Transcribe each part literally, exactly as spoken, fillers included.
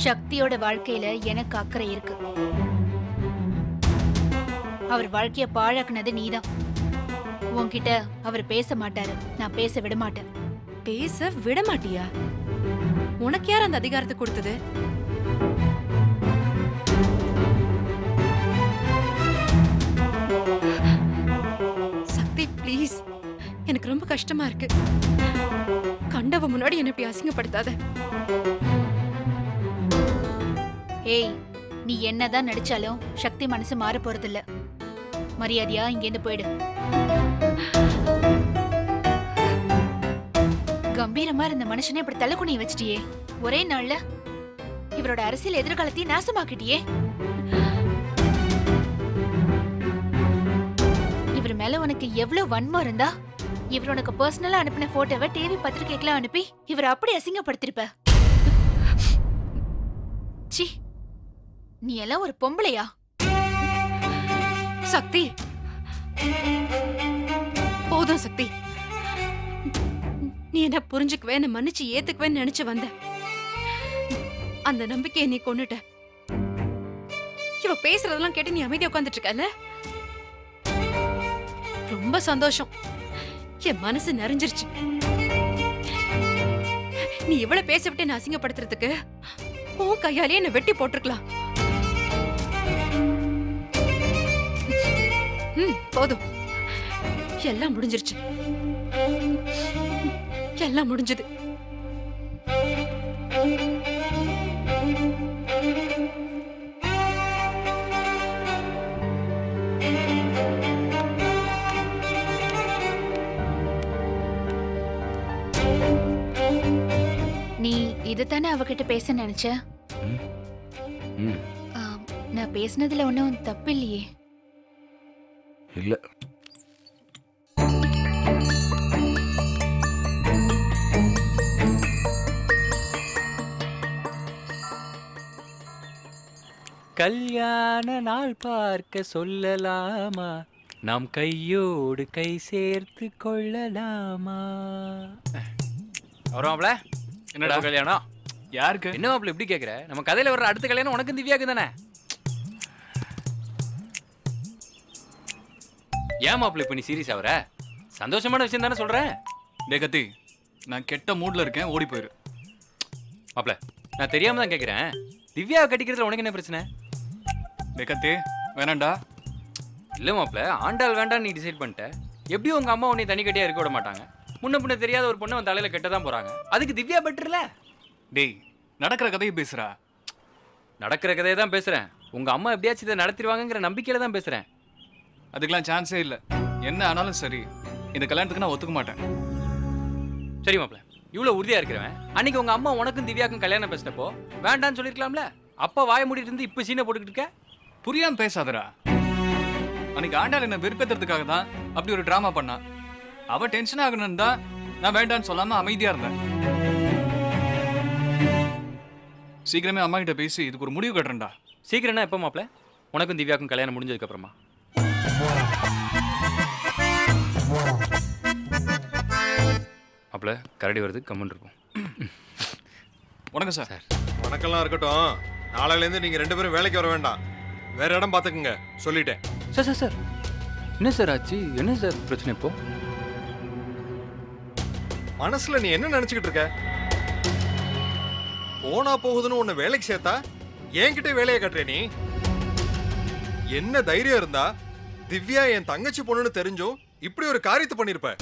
சக்தியோட வாழ்க்கையில எனக்கு அக்கறை இருக்கு. அவர் வாழ்க்கைய பாழாக்குனது நீதான். உன்கிட்ட அவர் பேச மாட்டாரு, நான் பேச விட மாட்டேன். பேச விட மாட்டியா? உனக்கு யார் அந்த அதிகாரத்தை கொடுத்தது? சக்தி ப்ளீஸ், எனக்கு ரொம்ப கஷ்டமா இருக்கு. கண்டவ முன்னாடி என்ன இப்படி அசிங்கப்படுத்தாத. ஏய், நீ என்னதான் நடிச்சாலும் சக்தி மனசு மாற போறதில்ல. மரியாதையா இங்கேருந்து போயிடு. கம்பீரமா இருந்த மனுஷனை இப்படி தலைக்குனிய வச்சிட்டியே. ஒரே நாள்ல இவரோட அரசியல் எதிர்காலத்தையும் நாசமாக்கிட்டியே. இவர் மேல உனக்கு எவ்வளவு வன்மம் இருந்தா இவர் உனக்கு பர்சனலா அனுப்பின போட்டோவை டிவி பத்திரிகைக்கெல்லாம் அனுப்பி இவர் அப்படி அசிங்கப்படுத்திருப்ப. சி, நீ எல்லாம் ஒரு பொம்பளையா? சக்தி போதும் சக்தி. நீ என்ன புரிஞ்சுக்குவே, என்ன மன்னிச்சு ஏத்துக்குவேன்னு நினைச்சு வந்த. அந்த நம்பிக்கையை நீ கொன்னுட்ட. இவ பேசுறதெல்லாம் கேட்டு நீ அமைதியா உட்கார்ந்துட்டு இருக்கல. ரொம்ப சந்தோஷம், என் மனசு நிறைஞ்சிருச்சு. நீ இவ்வளவு பேச விட்டு என்ன அசிங்கப்படுத்துறதுக்கு உன் கையாலே என்ன வெட்டி போட்டிருக்கலாம். ம், போதும், எல்லாம் முடிஞ்சிருச்சு. எல்லாம் முடிஞ்சது. நீ இதுதானே அவகிட்ட பேச நினைச்ச? நான் பேசினதுல ஒன்னும் தப்பு இல்லையே. இல்ல, கல்யாண நாள் பார்க்க சொல்லலாமா, நாம் கையோடு கை சேர்த்து கொள்ளலாமா? வருவாப்ல, என்னடா கல்யாணம்? யாருக்கு? என்ன மாப்பிள்ள இப்படி கேக்குற? நம்ம கதையில வர்ற அடுத்த கல்யாணம் உனக்கு திவ்யாக்கு தானே? ஏன் மாப்பிள்ள இப்ப நீ சீரியஸ் ஆவற? சந்தோஷமான விஷயம் தானே சொல்றேன். டே கத்தி, நான் கெட்ட மூட்ல இருக்கேன், ஓடி போயிரு. மாப்பிள்ள, நான் தெரியாம தான் கேக்குறேன். திவ்யாவை கட்டிக்கிறதுல உனக்கு என்ன பிரச்சனை? டே கத்தி, வேணாண்டா. இல்ல மாப்பிள்ள, ஆண்டாள் வேண்டாம் நீ டிசைட் பண்ணிட்ட. எப்படியும் உங்க அம்மா உன்னை தனி கட்டியா இருக்க விட மாட்டாங்க. முன்ன பின்ன தெரியாத ஒரு பொண்ணு அவன் தலையில கெட்டதான் போறாங்க. அதுக்கு திவ்யா பெட்டர்ல. டேய், நடக்கிற கதையை பேசுறா. நடக்கிற கதையை தான் பேசுறேன். உங்க அம்மா எப்படியாச்சும் இதை நடத்திடுவாங்கிற நம்பிக்கையில தான் பேசுறேன். அதுக்கெல்லாம் சான்ஸே இல்லை. என்ன ஆனாலும் சரி, இந்த கல்யாணத்துக்கு நான் ஒத்துக்க மாட்டேன். சரி மாப்பிள்ள, இவ்வளவு உறுதியா இருக்கிறவன் அன்னைக்கு உங்க அம்மா உனக்கும் திவ்யாக்கும் கல்யாணம் பேசினப்போ வேண்டான்னு சொல்லிருக்கலாம்ல. அப்பா வாய மூடிட்டு இருந்து இப்ப சீனை போட்டுக்கிட்டு இருக்க. புரியாம பேசாதடா. அன்னைக்கு ஆண்டாள் என்ன வெறுப்பேத்துறதுக்காக தான் அப்படி ஒரு டிராமா பண்ணா. அவ டென்ஷன் ஆகணும்னு தான் நான் வேண்டான்னு சொல்லாம அமைதியா இருந்தேன். சீக்கிரமே அம்மா கிட்ட பேசி இதுக்கு ஒரு முடிவு கட்டுறேன்டா. சீக்கிரம்னா எப்ப மாப்பிள்ள? உனக்கும் திவ்யாக்கும் கல்யாணம் முடிஞ்சதுக்கு அப்புறமா? மாப்பிள்ள, கரடி வருது, கம்மன் இருக்கும். வணக்கம் சார். வணக்கம்லாம் இருக்கட்டும். நாளையிலேருந்து நீங்க ரெண்டு பேரும் வேலைக்கு வர வேண்டாம், வேற இடம் பார்த்துக்குங்க சொல்லிட்டேன். சார் சார் சார் என்ன சார் ஆச்சு? என்ன சார் பிரச்சனை இப்போ? மனசுல நீ என்ன நினைச்சுக்கிட்டு இருக்க? போனா போகுதுன்னு உன்னை வேலைக்கு சேர்த்தா என்கிட்ட வேலையை கட்டுற நீ? என்ன தைரியம் இருந்தா திவ்யா என் தங்கச்சி பொண்ணுன்னு தெரிஞ்சும் இப்படி ஒரு காரியத்தை பண்ணிருப்ப.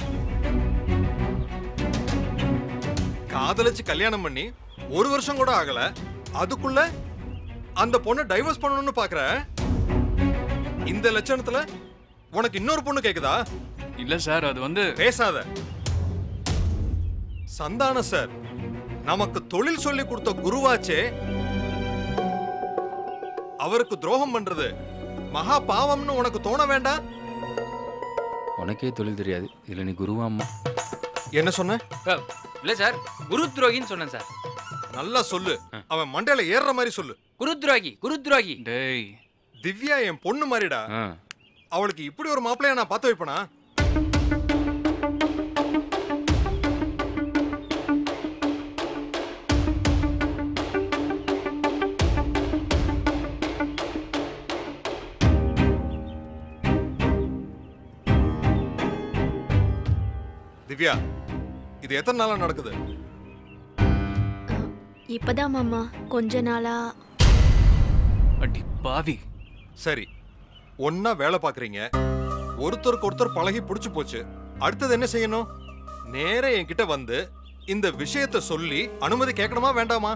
காதலிச்சு கல்யாணம் பண்ணி ஒரு வருஷம் கூட ஆகல, அதுக்குள்ள அந்த பொண்ணை டைவர்ஸ் பண்ணணும்னு பாக்குற. இந்த லட்சணத்துல உனக்கு இன்னொரு பொண்ணு கேக்குதா? இல்ல சார், அது வந்து பேசாத. சந்தான சார் நமக்கு தொழில் சொல்லி கொடுத்த குருவாச்சே, அவருக்கு துரோகம் பண்றது மகா பாவம்னு உனக்கு தோண வேண்டாம்? உனக்கே தொழில் தெரியாது, இல்ல நீ குருவாம்மா. என்ன சொன்ன? இல்ல சார், குரு துரோகின்னு சொன்னேன் சார். நல்லா சொல்லு, அவன் மண்டையில ஏறுற மாதிரி சொல்லு. குரு துரோகி, குரு துரோகி. டேய், திவ்யா என் பொண்ணு மாதிரிடா. அவளுக்கு இப்படி ஒரு மாப்பிளைய நான் பார்த்து வைப்பனா? திவ்யா, இது எத்தனை நாளா நடக்குது? இப்பதான் மாமா கொஞ்ச நாளா. அடி பாவி. சரி, ஒன்னா வேலை பாக்குறீங்க, ஒருத்தருக்கு ஒருத்தர் பழகி புடிச்சு போச்சு. அடுத்தது என்ன செய்யணும்? நேர என்கிட்ட வந்து இந்த விஷயத்தை சொல்லி அனுமதி கேட்கணுமா வேண்டாமா?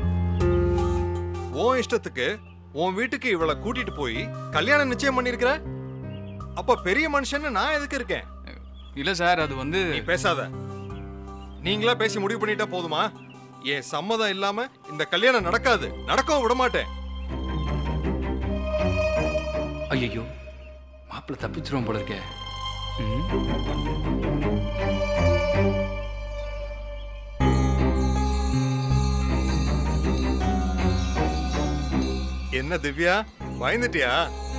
உன் இஷ்டத்துக்கு உன் வீட்டுக்கு இவளை கூட்டிட்டு போய் கல்யாணம் நிச்சயம் பண்ணிருக்கிற. அப்ப பெரிய மனுஷன்னு நான் எதுக்கு இருக்கேன்? இல்ல சார், அது வந்து நீ பேசாத. நீங்களா பேசி முடிவு பண்ணிட்டா போதுமா? என் சம்மதம் இல்லாம இந்த கல்யாணம் நடக்காது, நடக்கவும் விட மாட்டேன். ஐயோ, மாப்பிள்ள தப்பிச்சிருவோம் போல இருக்கே. ம். என்ன திவ்யா, பயந்துட்டியா?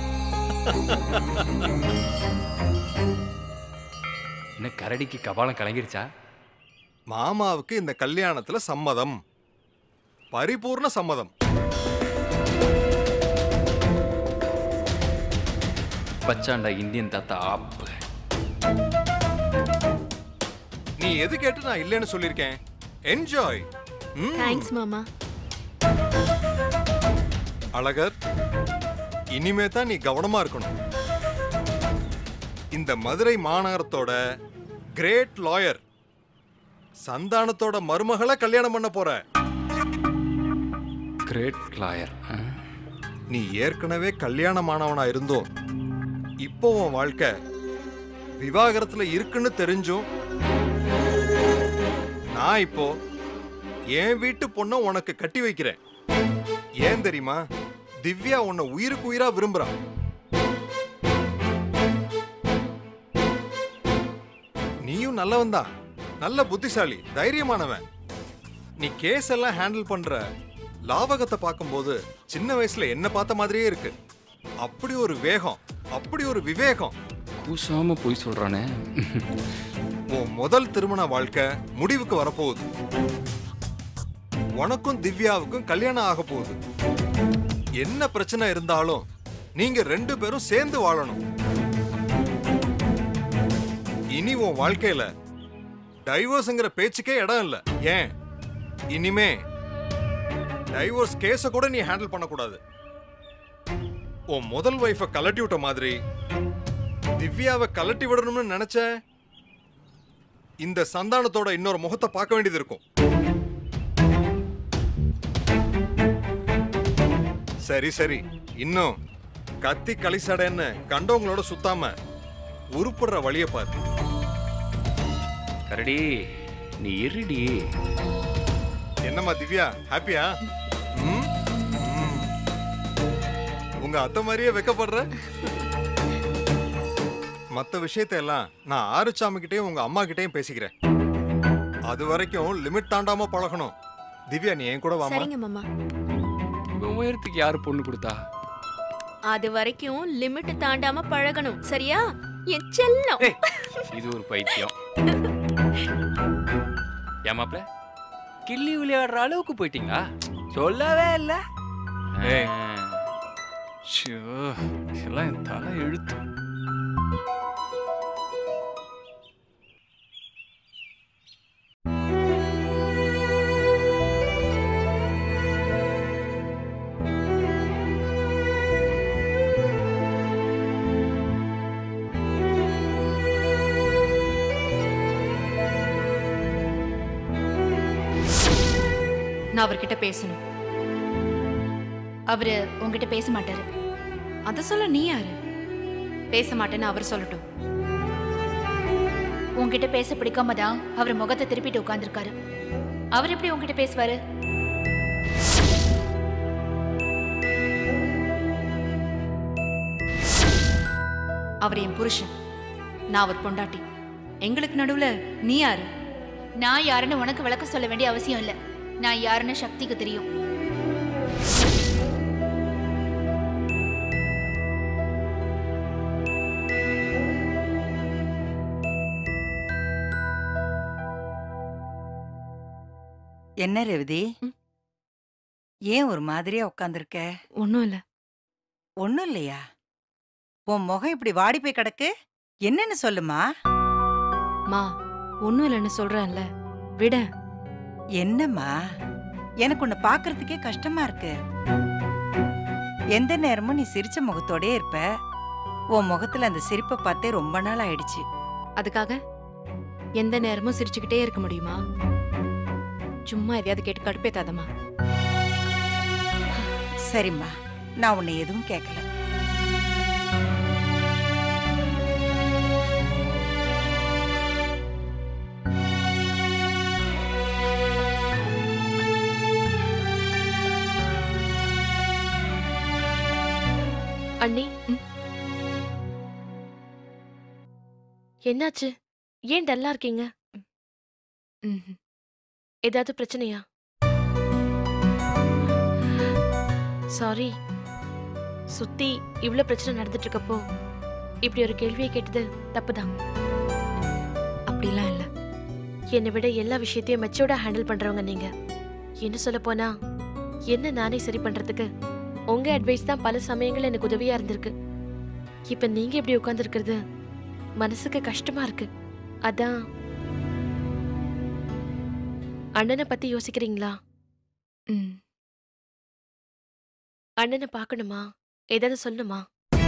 என்ன கரடிக்கு கபாலம் கலங்கிருச்சா? மாமாவுக்கு இந்த கல்யாணத்துல சம்மதம், பரிபூர்ண சம்மதம். பச்சாண்டா இந்தியன் தாத்தா ஆப்பு. நீ எது கேட்டு நான் இல்லைன்னு சொல்லிருக்கேன். என்ஜாய். தேங்க்ஸ் மாமா. அழகர், இனிமே தான் நீ கவனமா இருக்கணும். இந்த மதுரை மாநகரத்தோட கிரேட் லாயர் சந்தானத்தோட மருமகளை கல்யாணம் பண்ண போற. Great lawyer. நீ ஏற்கனவே கல்யாணமானவனா இருந்தோம், இப்போ உன் வாழ்க்கை விவாகரத்துல இருக்குன்னு தெரிஞ்சும் நான் இப்போ என் வீட்டு பொண்ண உனக்கு கட்டி வைக்கிறேன். ஏன் தெரியுமா? திவ்யா உன்னை உயிருக்கு உயிரா விரும்புறான். நீயும் நல்லவன் தான், நல்ல புத்திசாலி, தைரியமானவன். நீ கேஸ் எல்லாம் ஹேண்டில் பண்ற லாவகத்தை பார்க்கும்போது சின்ன வயசுல என்ன பார்த்த மாதிரியே இருக்கு. அப்படி ஒரு வேகம், அப்படி ஒரு விவேகம். கூசாம போய் சொல்றானே. உன் முதல் திருமண வாழ்க்கை முடிவுக்கு வரப்போகுது. உனக்கும் திவ்யாவுக்கும் கல்யாணம் ஆக போகுது. என்ன பிரச்சனை இருந்தாலும் நீங்க ரெண்டு பேரும் சேர்ந்து வாழணும். இனி உன் வாழ்க்கையில டைவோர்ஸ்ங்கிற பேச்சுக்கே இடம் இல்ல. ஏன், இனிமே டைவோர்ஸ் கேஸ கூட நீ ஹேண்டில் பண்ணக்கூடாது. உன் முதல் வைஃப கலட்டி விட்ட மாதிரி திவ்யாவை கலட்டி விடணும்னு நினைச்ச இந்த சந்தானத்தோட இன்னொரு முகத்தை பார்க்க வேண்டியது இருக்கும். சரி சரி, இன்னும் கத்தி களிசடைன்னு கண்டவங்களோட சுத்தாம உருப்படுற வழிய பாரு. கரடி, நீ இருடி. என்னம்மா திவ்யா, ஹாப்பியா? ம்? ம். உங்க அத்தை மாதிரியே வெக்கப்படுற. மத்த விஷயத்தை எல்லாம் நான் ஆறுச்சாமி கிட்டயும் உங்க அம்மா கிட்டயும் பேசிக்கிறேன். அது வரைக்கும் லிமிட் தாண்டாம பழகணும். திவ்யா, நீ என் கூட வாமா. சரிங்க மாமா. இவன் உயரத்துக்கு யாரு பொண்ணு கொடுத்தா? அது வரைக்கும் லிமிட் தாண்டாம பழகணும், சரியா? என் செல்லம். ஏய், இது ஒரு பைத்தியம். ஏமாப்ல, கிள்ளி விளையாடுற அளவுக்கு போயிட்டீங்களா? சொல்லவே இல்ல. ஏய். ஷோ, எல்லாம் என் தலை எழுத்து. நான் அவர்கிட்ட பேசணும். அவரு உங்ககிட்ட பேச மாட்டாரு. அத சொல்ல நீ யாரு? பேச மாட்டேன்னு அவர் சொல்லட்டும். உங்ககிட்ட பேச பிடிக்காம தான் அவர் முகத்தை திருப்பிட்டு உட்கார்ந்துருக்காரு. அவர் எப்படி உங்ககிட்ட பேசுவாரு? அவர் என் புருஷன், நான் அவர் பொண்டாட்டி. எங்களுக்கு நடுவுல நீ யாரு? நான் யாருன்னு உனக்கு விளக்க சொல்ல வேண்டிய அவசியம் இல்ல. நான் யாருன்னு சக்திக்கு தெரியும். என்ன ரேவதி, ஏன் ஒரு மாதிரியா உட்காந்துருக்க? ஒன்னும் இல்ல. ஒண்ணும் இல்லையா? உன் முகம் இப்படி வாடி போய் கிடக்கு, என்னன்னு சொல்லுமா? மா, ஒண்ணும் இல்லைன்னு சொல்றேன்ல, விட. என்னம்மா, எனக்கு உன்னை பாக்குறதுக்கே கஷ்டமா இருக்கு. எந்த நேரமும் நீ சிரிச்ச முகத்தோடே இருப்ப. உன் முகத்துல அந்த சிரிப்பை பார்த்தே ரொம்ப நாள் ஆயிடுச்சு. அதுக்காக எந்த நேரமும் சிரிச்சுக்கிட்டே இருக்க முடியுமா? சும்மா எதையாவது கேட்டு கடுப்பேத்தாதம்மா. சரிம்மா, நான் உன்னை எதுவும் கேட்கல. அண்ணி, என்னாச்சு? ஏன் டல்லா இருக்கீங்க? ம்ஹும். ஏதாவது பிரச்சனையா? சாரி, சுத்தி இவ்ளோ பிரச்சனை நடந்துட்டு இருக்கப்போ இப்படி ஒரு கேள்வியை கேட்டது தப்புதான். அப்படிலாம் இல்ல. என்னை விட எல்லா விஷயத்தையும் மெச்சூர்டா ஹேண்டில் பண்றவங்க நீங்க. என்ன சொல்ல போனா, என்ன நானே சரி பண்றதுக்கு உங்க அட்வைஸ் தான் பல சமயங்கள் எனக்கு உதவியா இருந்திருக்கு. இப்ப நீங்க எப்படி உட்கார்ந்து இருக்கிறது மனசுக்கு கஷ்டமா இருக்கு. அதான். அண்ணனை பத்தி யோசிக்கிறீங்களா? ம். அண்ணனை பார்க்கணுமா? ஏதாவது சொல்லணுமா?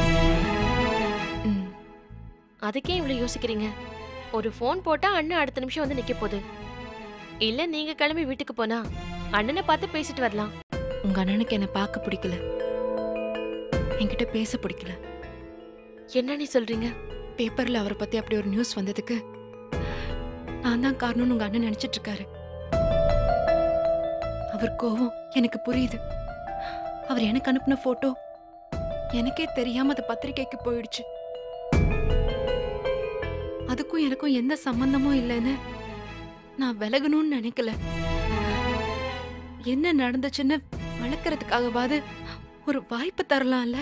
ம். அதுக்கே இவ்வளவு யோசிக்கிறீங்க? ஒரு ஃபோன் போட்டா அண்ணன் அடுத்த நிமிஷம் வந்து நிக்க போகுது. இல்ல நீங்க கிளம்பி வீட்டுக்கு போனா அண்ணனை பார்த்து பேசிட்டு வரலாம். உங்க அண்ணனுக்கு என்ன பார்க்க பிடிக்கல, என்கிட்ட பேச பிடிக்கல. என்ன நீ சொல்றீங்க? பேப்பர்ல அவரை பத்தி அப்படி ஒரு நியூஸ் வந்ததுக்கு நான் தான் காரணம்னு உங்க அண்ணன் நினைச்சிட்டு இருக்காரு. அவர் கோவம் எனக்கு புரியுது. அவர் எனக்கு அனுப்பின போட்டோ எனக்கே தெரியாம அது பத்திரிக்கைக்கு போயிடுச்சு. அதுக்கும் எனக்கும் எந்த சம்பந்தமும் இல்லைன்னு நான் விலகணும்னு நினைக்கல. என்ன நடந்துச்சுன்னு வளர்க்கறதுக்காகவாது ஒரு வாய்ப்பு தரலாம்ல.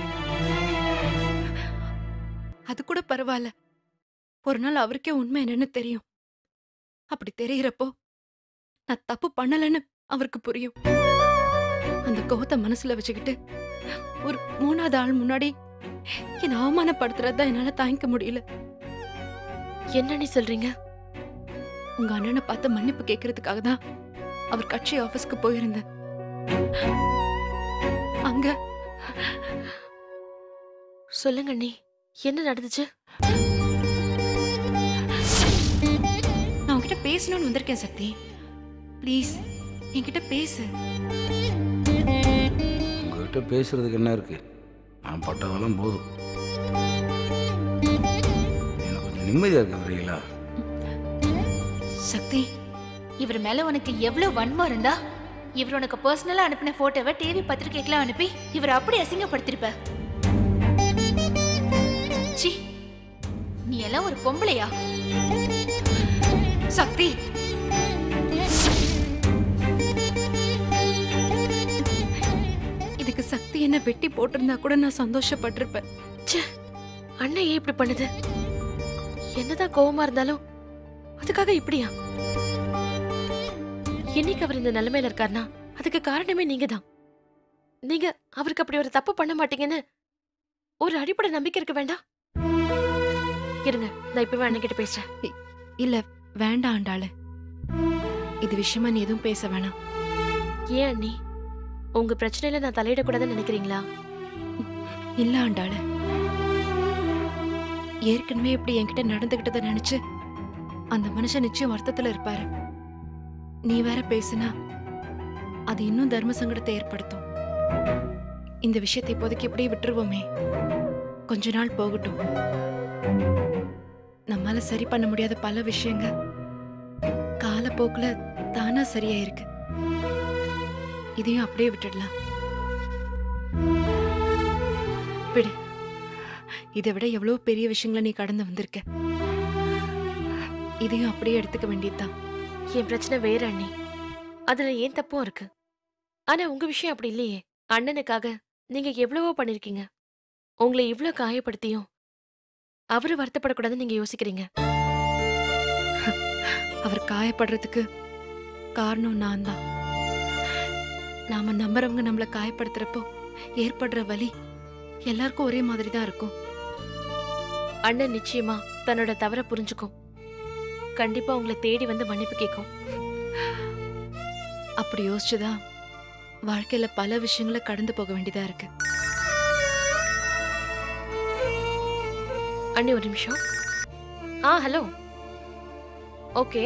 அது கூட பரவாயில்ல, ஒரு நாள் அவருக்கே உண்மை என்னன்னு தெரியும். அப்படி தெரியறப்போ நான் தப்பு பண்ணலன்னு அவருக்கு புரியும். அந்த கோவத்தை மனசுல வச்சுக்கிட்டு ஒரு மூணாவது ஆள் முன்னாடி என்ன அவமானப்படுத்துறதா என்னால தாங்கிக்க முடியல. என்ன நீ சொல்றீங்க? உங்க அண்ணனை பார்த்து மன்னிப்பு கேட்கறதுக்காக தான் அவர் கட்சி ஆபீஸ்க்கு போயிருந்தேன். அங்க சொல்லுங்க அண்ணி, என்ன நடந்துச்சு? நான் உன்கிட்ட பேசணும்னு வந்திருக்கேன் சக்தி. ப்ளீஸ் என்கிட்ட பேசு. உங்ககிட்ட பேசுறதுக்கு என்ன இருக்கு? நான் பட்டதெல்லாம் போதும். எனக்கு கொஞ்சம் நிம்மதியா இருக்க வரீங்களா? சக்தி, இவர் மேல உனக்கு எவ்வளவு வன்மம் இருந்தா இவர் உனக்கு பர்சனலா அனுப்பின போட்டோவை டிவி பத்திரிகைக்கெல்லாம் அனுப்பி இவர் அப்படி அசிங்கப்படுத்திருப்ப. சி, நீ எல்லாம் ஒரு பொம்பளையா? சக்தி, இதுக்கு சக்தி என்ன வெட்டி போட்டிருந்தா கூட நான் சந்தோஷப்பட்டிருப்பேன். அண்ணன் ஏன் இப்படி பண்ணுது? என்னதான் கோவமா இருந்தாலும் அதுக்காக இப்படியா? இன்னைக்கு அவர் இந்த நிலைமையில இருக்காருன்னா அதுக்கு காரணமே நீங்க தான். நீங்க அவருக்கு அப்படி ஒரு தப்பு பண்ண மாட்டீங்கன்னு ஒரு அடிப்படை நம்பிக்கை இருக்க வேண்டாம்? இருங்க, நான் இப்பவே அண்ணன் கிட்ட பேசுறேன். இல்ல வேண்டாம் ஆண்டாளு, இது விஷயமா நீ எதுவும் பேச வேணாம். ஏன் அண்ணி, உங்க பிரச்சனையில நான் தலையிடக்கூடாதுன்னு நினைக்கிறீங்களா? இல்ல ஆண்டாளு, ஏற்கனவே இப்படி என்கிட்ட நடந்துகிட்டத நினைச்சு அந்த மனுஷன் நிச்சயம் வருத்தத்துல இருப்பாரு. நீ வேற பேசுனா அது இன்னும் தர்ம சங்கடத்தை ஏற்படுத்தும். இந்த விஷயத்தை இப்போதைக்கு இப்படியே விட்டுருவோமே, கொஞ்ச நாள் போகட்டும். நம்மால சரி பண்ண முடியாத பல விஷயங்க காலப்போக்குல தானா சரியாயிருக்கு. இதையும் அப்படியே விட்டுடலாம். விடு, இதை விட எவ்வளவு பெரிய விஷயங்களை நீ கடந்து வந்திருக்க. இதையும் அப்படியே எடுத்துக்க வேண்டியதுதான். என் பிரச்சனை வேற அண்ணி, அதுல ஏன் தப்பும் இருக்கு. ஆனா உங்க விஷயம் அப்படி இல்லையே. அண்ணனுக்காக நீங்க எவ்வளவோ பண்ணிருக்கீங்க. உங்களை இவ்ளோ காயப்படுத்தியும் அவரு வருத்தப்படக்கூடாதுன்னு நீங்க யோசிக்கிறீங்க. அவர் காயப்படுறதுக்கு காரணம் நான் தான். நாம நம்புறவங்க நம்மள காயப்படுத்துறப்போ ஏற்படுற வலி எல்லாருக்கும் ஒரே மாதிரி தான் இருக்கும். அண்ணன் நிச்சயமா தன்னோட தவற புரிஞ்சுக்கும். கண்டிப்பா உங்களை தேடி வந்து மன்னிப்பு கேட்கும். அப்படி யோசிச்சுதான் வாழ்க்கையில பல விஷயங்களை கடந்து போக வேண்டியதா இருக்கு. அண்ணி ஒரு நிமிஷம். ஆ ஹலோ. ஓகே.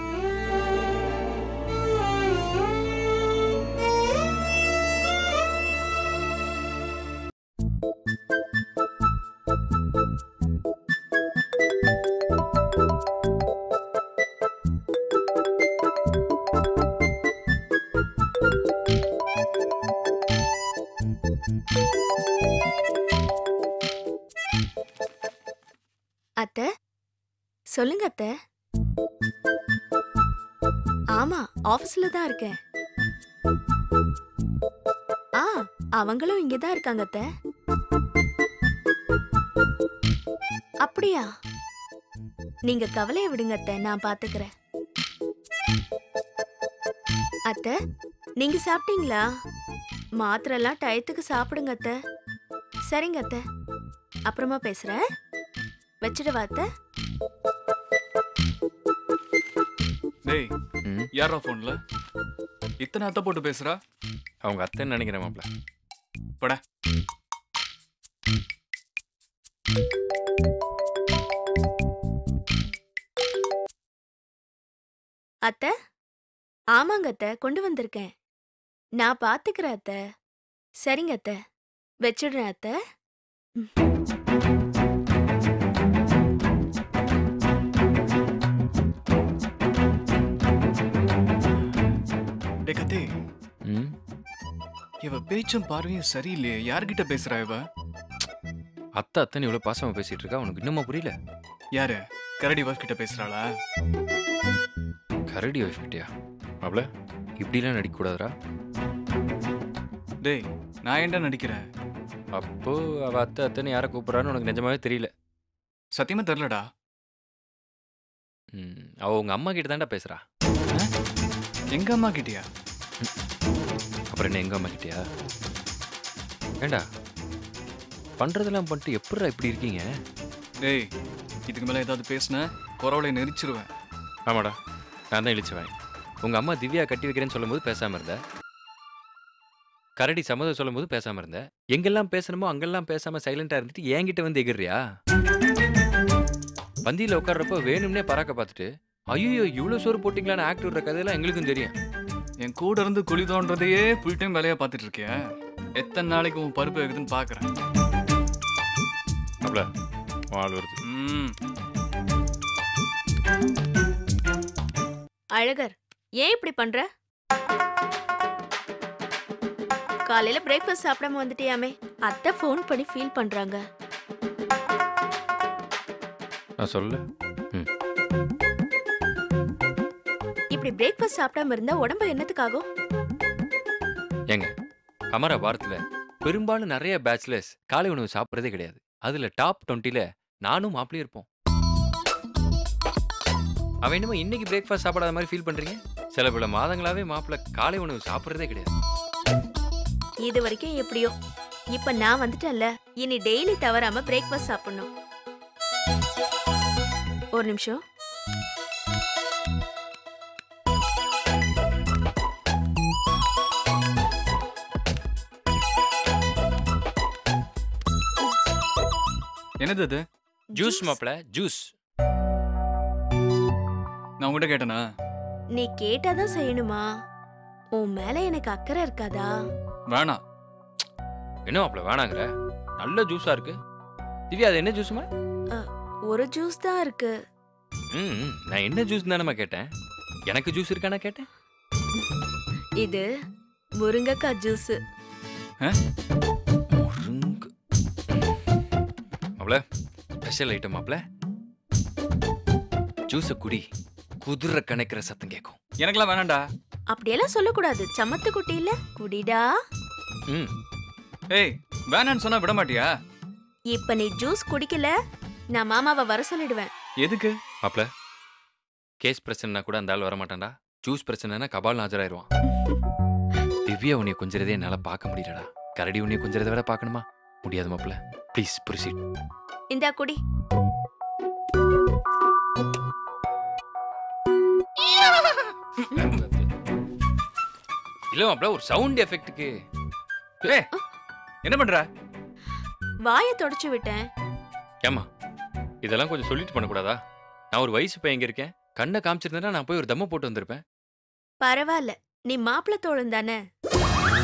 அத்தை சொல்லுங்க அத்தை. ஆமா ஆபீஸ்ல தான் இருக்கேன். ஆ அவங்களும் இங்க தான் இருக்காங்க அத்தை. அப்படியா? நீங்க கவலைய விடுங்க அத்தை, நான் பாத்துக்கிறேன். அத்தை நீங்க சாப்பிட்டீங்களா? மாத்திரை எல்லாம் டயத்துக்கு சாப்பிடுங்க அத்தை. சரிங்க அத்தை, அப்புறமா பேசுறேன். வச்சிடவா அத்தை? டேய் ம் யாரா போன்ல இத்தனை அத்தை போட்டு பேசுறா? அவங்க அத்தைன்னு நினைக்கிறேன் மாப்ள. போடா. அத்தை ஆமாங்க அத்தை, கொண்டு வந்திருக்கேன். நான் பாத்துக்கிறேன் அத்தை. சரிங்க அத்தை, வச்சிடுறேன் அத்தை. ம். டே கத்தே, ம் இவ பேச்சும் பார்வையும் சரியில்லையே. யார்கிட்ட பேசுறா இவ? அத்தை அத்தைன்னு இவ்வளோ பாசமாக பேசிட்டு இருக்கா, உனக்கு இன்னுமா புரியல? யாரு? கரடி வாய்ஸ் கிட்ட பேசுறாளா? கரடி வைஃப் கிட்டியா மாப்ள? இப்படிலாம் நடிக்கக்கூடாதுரா. டேய் நான் ஏன்டா நடிக்கிறேன்? அப்போ அவ அத்தை அத்தைன்னு யாரை கூப்பிட்றான்னு உனக்கு நிஜமாவே தெரியல. சத்தியமா தெரியலடா. ம் அவ உங்க அம்மா கிட்ட தான்டா பேசுறா. எங்க அம்மா கிட்டயா? அப்புறம் என்ன எங்க அம்மா கிட்டயா? ஏண்டா பண்றதெல்லாம் பண்ணிட்டு எப்படிடா இப்படி இருக்கீங்க? டேய் இதுக்கு மேல ஏதாவது பேசுன குறவளை நெரிச்சிருவேன். ஆமாடா, நான் தான் இழிச்சுவேன். உங்க அம்மா திவ்யா கட்டி வைக்கிறேன்னு சொல்லும் போது பேசாம இருந்த, கரடி சம்மதம் சொல்லும் போது பேசாம இருந்த, எங்கெல்லாம் பேசணுமோ அங்கெல்லாம் பேசாம சைலண்டா இருந்துட்டு என்கிட்ட வந்து எகிறியா? பந்தியில உட்கார்றப்ப வேணும்னே பராக்க பார்த்துட்டு ஐயோ இவ்வளோ சோறு போட்டிங்களான்னு ஆக்ட் விடுற கதையெல்லாம் எங்களுக்கும் தெரியும். என் கூட இருந்து குழி தோன்றதையே ஃபுல் டைம் வேலையா பார்த்துட்டு இருக்கியா? எத்தனை நாளைக்கு உன் பருப்பு இருக்குதுன்னு பாக்குறேன். அவ்வளோ வாழ் வருது. ம் அழகர், ஏன் இப்படி பண்ற? காலையில பிரேக்ஃபாஸ்ட் சாப்பிடாம வந்துட்டியாமே. அத்தை ஃபோன் பண்ணி ஃபீல் பண்றாங்க. நான் சொல்ல. ம் இப்படி பிரேக்ஃபாஸ்ட் சாப்பிடாம இருந்தா உடம்பு என்னத்துக்காகும்? ஏங்க அமரா வாரத்துல பெரும்பாலும் நிறைய பேச்சுலர்ஸ் காலை உணவு சாப்பிட்றதே கிடையாது. அதுல டாப் டுவெண்ட்டில நானும் மாப்பிளையும் இருப்போம். அவன் என்னமோ இன்னைக்கு பிரேக்ஃபாஸ்ட் சாப்பிடாத மாதிரி ஃபீல் பண்றீங்க? சில பல மாதங்களாவே மாப்பிள்ளை காலை உணவு சாப்பிட்றதே கிடையாது. இது வரைக்கும் எப்படியோ, இப்ப நான் வந்துட்டேன்ல, இனி டெய்லி தவறாம பிரேக்ஃபாஸ்ட் சாப்பிடணும். ஒரு நிமிஷம். என்னது அது? ஜூஸ் மாப்பிள்ளை, ஜூஸ். நான் உங்ககிட்ட கேட்டனா? நீ கேட்டாதான் செய்யணுமா? உன் மேல எனக்கு அக்கறை இருக்காதா? வேணாம். என்ன மாப்பிள்ளை வேணாங்கிற? நல்ல ஜூஸா இருக்கு. திவ்யா அது என்ன ஜூஸுமா? ஒரு ஜூஸ் தான் இருக்கு. ம் ம், நான் என்ன ஜூஸ் தானேம்மா கேட்டேன். எனக்கு ஜூஸ் இருக்கானா கேட்டேன். இது முருங்கைக்காய் ஜூஸ். முருங்கு மாப்பிள்ளை, ஸ்பெஷல் ஐட்டம் மாப்பிள்ளை. ஜூஸை குடி, குதிரை கணக்கிற சத்தம் கேட்கும். எனக்குலாம் வேணாண்டா. அப்படியெல்லாம் சொல்லக்கூடாது. சமத்து குட்டி இல்ல, குடிடா. ம் ஏய் வேணான்னு சொன்னா விட மாட்டியா? இப்ப நீ ஜூஸ் குடிக்கல, நான் மாமாவை வர சொல்லிடுவேன். எதுக்கு? மாப்பிள்ளை, கேஸ் பிரச்சனைனா கூட அந்த ஆள் வரமாட்டான்டா. ஜூஸ் பிரச்சனைனா கபால் ஆஜராயிருவான். திவ்யா உன்னைய கொஞ்சிறதே என்னால பார்க்க முடியலடா. கரடி உன்னைய கொஞ்சிறதை விட பார்க்கணுமா? முடியாது மாப்பிள்ளை. Please proceed. இந்தா குடி. இல்ல மாப்ள ஒரு சவுண்ட் எஃபெக்ட்டுக்கு. ஏய் என்ன பண்ற? வாயை தொடச்சு விட்டேன். ஏமா இதெல்லாம் கொஞ்சம் சொல்லிட்டு பண்ணக்கூடாதா? நான் ஒரு வயசு பையன் இருக்கேன். கண்ணை காமிச்சிருந்தேன்னா நான் போய் ஒரு தம்ம போட்டு வந்திருப்பேன். பரவாயில்ல, நீ மாப்பிள்ள தோழன் தானே.